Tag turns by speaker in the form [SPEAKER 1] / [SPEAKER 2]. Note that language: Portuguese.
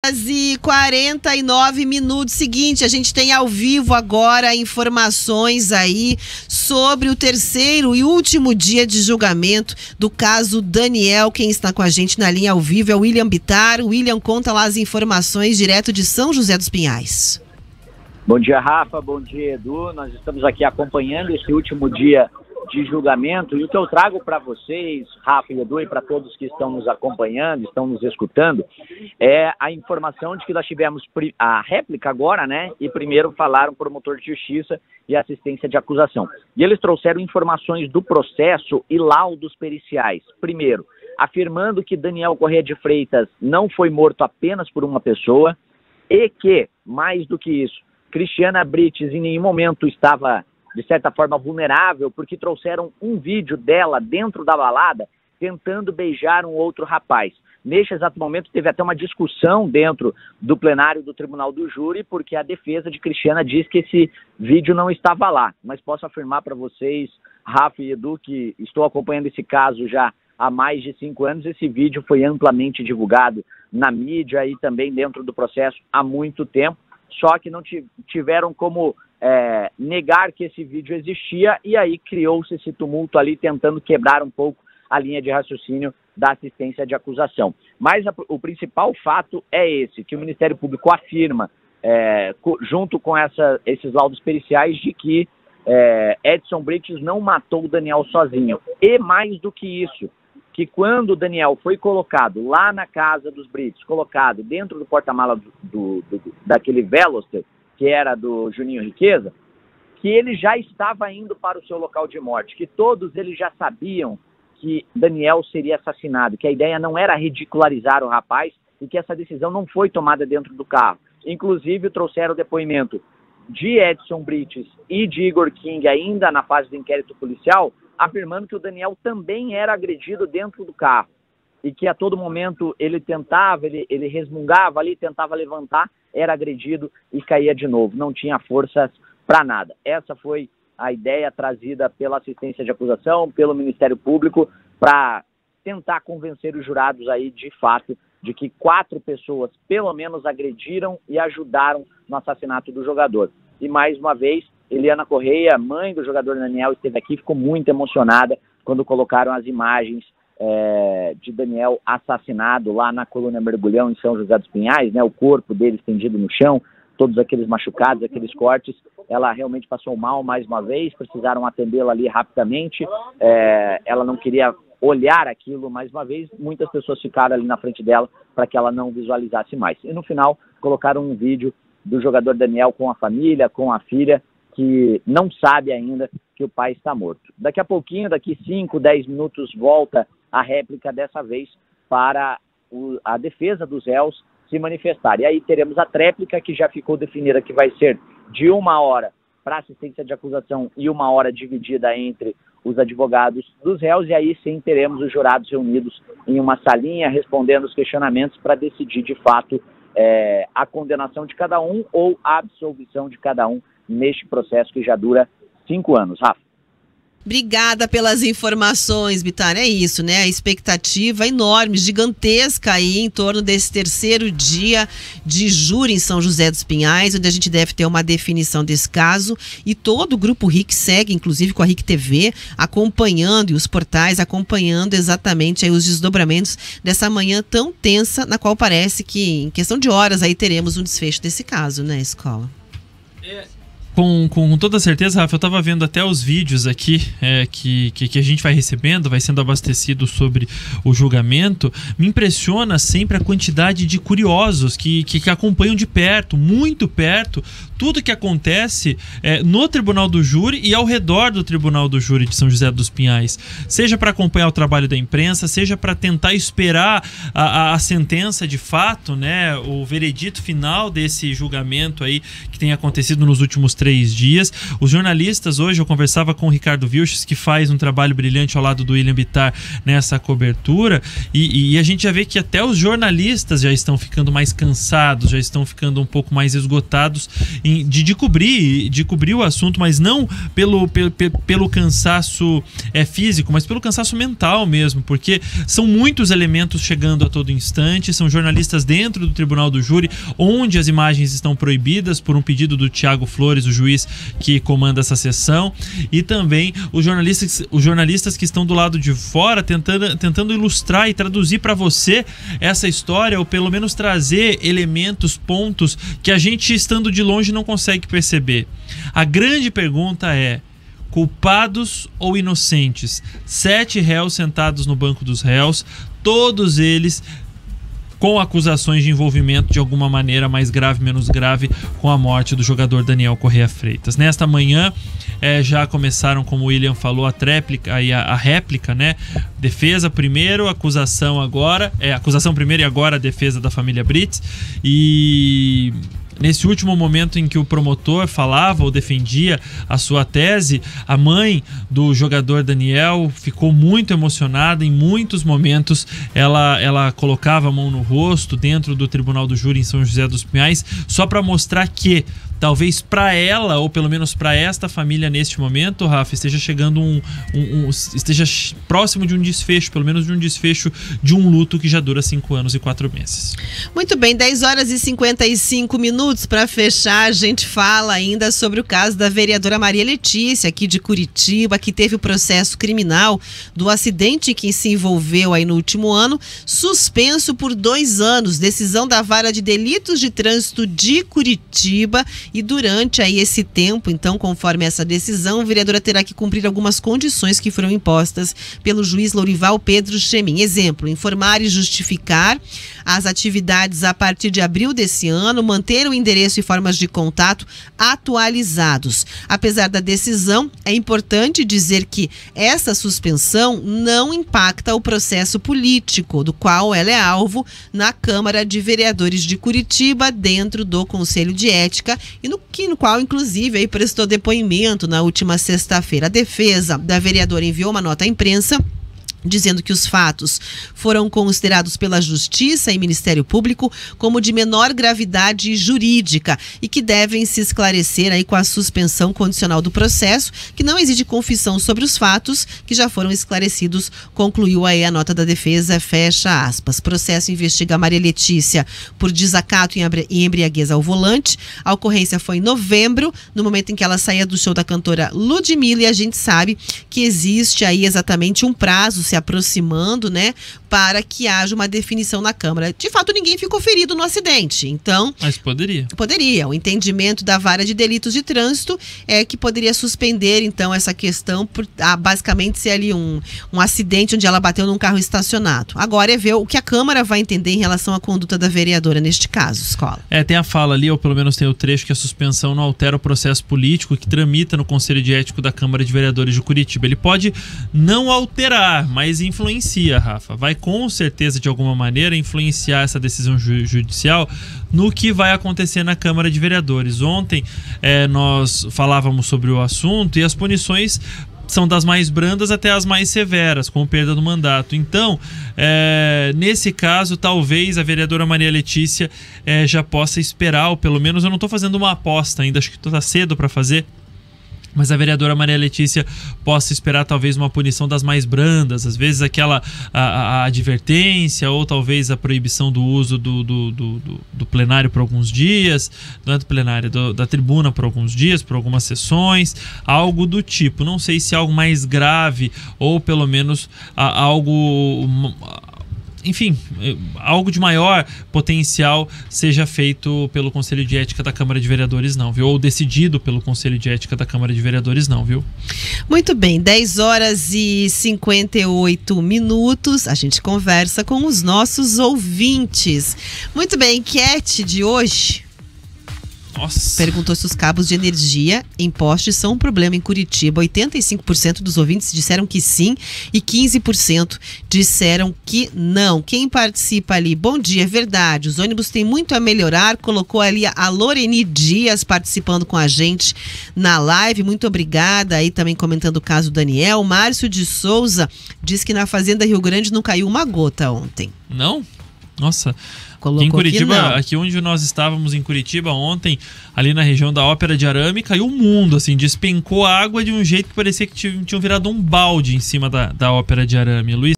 [SPEAKER 1] 6h49. Seguinte, a gente tem ao vivo agora informações aí sobre o terceiro e último dia de julgamento do caso Daniel. Quem está com a gente na linha ao vivo é o William Bittar. William, conta lá as informações direto de São José dos Pinhais.
[SPEAKER 2] Bom dia, Rafa. Bom dia, Edu. Nós estamos aqui acompanhando esse último dia de julgamento e o que eu trago para vocês, Rafa e Edu, e para todos que estão nos acompanhando, estão nos escutando, é a informação de que nós tivemos a réplica agora, né? E primeiro falaram promotor de justiça e assistência de acusação. E eles trouxeram informações do processo e laudos periciais. Primeiro, afirmando que Daniel Corrêa de Freitas não foi morto apenas por uma pessoa e que, mais do que isso, Cristiana Brites em nenhum momento estava, de certa forma, vulnerável, porque trouxeram um vídeo dela dentro da balada tentando beijar um outro rapaz. Neste exato momento teve até uma discussão dentro do plenário do Tribunal do Júri, porque a defesa de Cristiana diz que esse vídeo não estava lá. Mas posso afirmar para vocês, Rafa e Edu, que estou acompanhando esse caso já há mais de 5 anos. Esse vídeo foi amplamente divulgado na mídia e também dentro do processo há muito tempo. Só que não tiveram como negar que esse vídeo existia, e aí criou-se esse tumulto ali, tentando quebrar um pouco a linha de raciocínio da assistência de acusação. Mas o principal fato é esse, que o Ministério Público afirma, junto com esses laudos periciais, de que Edson Brites não matou o Daniel sozinho. E mais do que isso, que quando o Daniel foi colocado lá na casa dos Brites, colocado dentro do porta-mala daquele Veloster, que era do Juninho Riqueza, que ele já estava indo para o seu local de morte, que todos eles já sabiam que Daniel seria assassinado, que a ideia não era ridicularizar o rapaz e que essa decisão não foi tomada dentro do carro. Inclusive trouxeram o depoimento de Edson Brites e de Igor King ainda na fase do inquérito policial, afirmando que o Daniel também era agredido dentro do carro e que a todo momento ele tentava, ele resmungava ali, tentava levantar, era agredido e caía de novo, não tinha forças para nada. Essa foi a ideia trazida pela assistência de acusação, pelo Ministério Público, para tentar convencer os jurados aí de fato de que 4 pessoas pelo menos agrediram e ajudaram no assassinato do jogador. E mais uma vez, Eliana Corrêa, mãe do jogador Daniel, esteve aqui, ficou muito emocionada quando colocaram as imagens de Daniel assassinado lá na colônia Mergulhão, em São José dos Pinhais, né, o corpo dele estendido no chão, todos aqueles machucados, aqueles cortes. Ela realmente passou mal mais uma vez, precisaram atendê-la ali rapidamente, ela não queria olhar aquilo mais uma vez, muitas pessoas ficaram ali na frente dela para que ela não visualizasse mais. E no final colocaram um vídeo do jogador Daniel com a família, com a filha, que não sabe ainda que o pai está morto. Daqui a pouquinho, daqui 5, 10 minutos, volta a réplica, dessa vez para a defesa dos réus se manifestar. E aí teremos a tréplica, que já ficou definida que vai ser de 1 hora para assistência de acusação e 1 hora dividida entre os advogados dos réus, e aí sim teremos os jurados reunidos em uma salinha respondendo os questionamentos para decidir de fato a condenação de cada um ou a absolvição de cada um neste processo que já dura 5 anos. Rafa.
[SPEAKER 1] Obrigada pelas informações, Bittar. É isso, né? A expectativa enorme, gigantesca aí em torno desse terceiro dia de júri em São José dos Pinhais, onde a gente deve ter uma definição desse caso, e todo o Grupo RIC segue, inclusive com a RIC TV, acompanhando, e os portais acompanhando exatamente aí os desdobramentos dessa manhã tão tensa, na qual parece que em questão de horas aí teremos um desfecho desse caso, né, Escola?
[SPEAKER 3] Com toda certeza, Rafa, eu estava vendo até os vídeos aqui que a gente vai recebendo, vai sendo abastecido sobre o julgamento. Me impressiona sempre a quantidade de curiosos que acompanham de perto, muito perto, tudo que acontece no Tribunal do Júri e ao redor do Tribunal do Júri de São José dos Pinhais. Seja para acompanhar o trabalho da imprensa, seja para tentar esperar a sentença de fato, né, o veredito final desse julgamento aí que tem acontecido nos últimos 3 dias. Os jornalistas, hoje eu conversava com o Ricardo Vilches, que faz um trabalho brilhante ao lado do William Bittar nessa cobertura, e a gente já vê que até os jornalistas já estão ficando mais cansados, já estão ficando um pouco mais esgotados de cobrir o assunto, mas não pelo cansaço físico, mas pelo cansaço mental mesmo, porque são muitos elementos chegando a todo instante, são jornalistas dentro do Tribunal do Júri, onde as imagens estão proibidas por um pedido do Tiago Flores, o juiz que comanda essa sessão, e também os jornalistas que estão do lado de fora tentando ilustrar e traduzir para você essa história, ou pelo menos trazer elementos, pontos que a gente, estando de longe, não consegue perceber. A grande pergunta é: culpados ou inocentes? 7 réus sentados no banco dos réus, todos eles com acusações de envolvimento de alguma maneira, mais grave, menos grave, com a morte do jogador Daniel Correia Freitas. Nesta manhã já começaram, como o William falou, a réplica, né? Defesa primeiro, acusação agora, acusação primeiro e agora a defesa da família Brits. E nesse último momento em que o promotor falava ou defendia a sua tese, a mãe do jogador Daniel ficou muito emocionada. Em muitos momentos ela colocava a mão no rosto dentro do Tribunal do Júri em São José dos Pinhais, só para mostrar que talvez para ela, ou pelo menos para esta família neste momento, Rafa, esteja chegando esteja próximo de um desfecho, pelo menos de um desfecho de um luto que já dura 5 anos e 4 meses.
[SPEAKER 1] Muito bem, 10 horas e 55 minutos. Para fechar, a gente fala ainda sobre o caso da vereadora Maria Letícia, aqui de Curitiba, que teve o processo criminal do acidente que se envolveu aí no último ano, suspenso por 2 anos. Decisão da Vara de Delitos de Trânsito de Curitiba. E durante aí esse tempo, então, conforme essa decisão, a vereadora terá que cumprir algumas condições que foram impostas pelo juiz Lourival Pedro Chemin. Exemplo: informar e justificar as atividades a partir de abril desse ano, manter o endereço e formas de contato atualizados. Apesar da decisão, é importante dizer que essa suspensão não impacta o processo político, do qual ela é alvo na Câmara de Vereadores de Curitiba, dentro do Conselho de Ética, e no qual, inclusive, aí prestou depoimento na última sexta-feira. A defesa da vereadora enviou uma nota à imprensa dizendo que os fatos foram considerados pela Justiça e Ministério Público como de menor gravidade jurídica e que devem se esclarecer aí com a suspensão condicional do processo, que não exige confissão sobre os fatos que já foram esclarecidos, concluiu aí a nota da defesa, fecha aspas. Processo investiga Maria Letícia por desacato e embriaguez ao volante. A ocorrência foi em novembro, no momento em que ela saía do show da cantora Ludmilla, e a gente sabe que existe aí exatamente um prazo se aproximando, né, para que haja uma definição na Câmara. De fato, ninguém ficou ferido no acidente, então... Mas poderia. Poderia. O entendimento da Vara de Delitos de Trânsito é que poderia suspender, então, essa questão por basicamente ser ali um acidente onde ela bateu num carro estacionado. Agora é ver o que a Câmara vai entender em relação à conduta da vereadora neste caso, Escola.
[SPEAKER 3] Tem a fala ali, ou pelo menos tem o trecho, que a suspensão não altera o processo político que tramita no Conselho de Ético da Câmara de Vereadores de Curitiba. Ele pode não alterar, mas influencia, Rafa. Vai com certeza, de alguma maneira, influenciar essa decisão judicial no que vai acontecer na Câmara de Vereadores. Ontem nós falávamos sobre o assunto e as punições são das mais brandas até as mais severas, com perda do mandato. Então, nesse caso, talvez a vereadora Maria Letícia já possa esperar, ou pelo menos eu não estou fazendo uma aposta ainda, acho que está cedo para fazer, mas a vereadora Maria Letícia possa esperar talvez uma punição das mais brandas, às vezes a advertência, ou talvez a proibição do uso do plenário por alguns dias, não é do plenário, da tribuna por alguns dias, por algumas sessões, algo do tipo. Não sei se algo mais grave ou pelo menos algo... Enfim, algo de maior potencial seja feito pelo Conselho de Ética da Câmara de Vereadores, não, viu? Ou decidido pelo Conselho de Ética da Câmara de Vereadores, não, viu?
[SPEAKER 1] Muito bem, 10 horas e 58 minutos, a gente conversa com os nossos ouvintes. Muito bem, enquete de hoje.
[SPEAKER 3] Nossa.
[SPEAKER 1] Perguntou se os cabos de energia em postes são um problema em Curitiba. 85% dos ouvintes disseram que sim e 15% disseram que não. Quem participa ali? Bom dia, é verdade. Os ônibus têm muito a melhorar. Colocou ali a Loreni Dias participando com a gente na live. Muito obrigada. Aí também comentando o caso do Daniel. Márcio de Souza diz que na Fazenda Rio Grande não caiu uma gota ontem.
[SPEAKER 3] Não? Nossa.
[SPEAKER 1] Colocou
[SPEAKER 3] em Curitiba,
[SPEAKER 1] que
[SPEAKER 3] aqui onde nós estávamos em Curitiba ontem, ali na região da Ópera de Arame, caiu o mundo, assim, despencou água de um jeito que parecia que tinham virado um balde em cima da Ópera de Arame. Luiz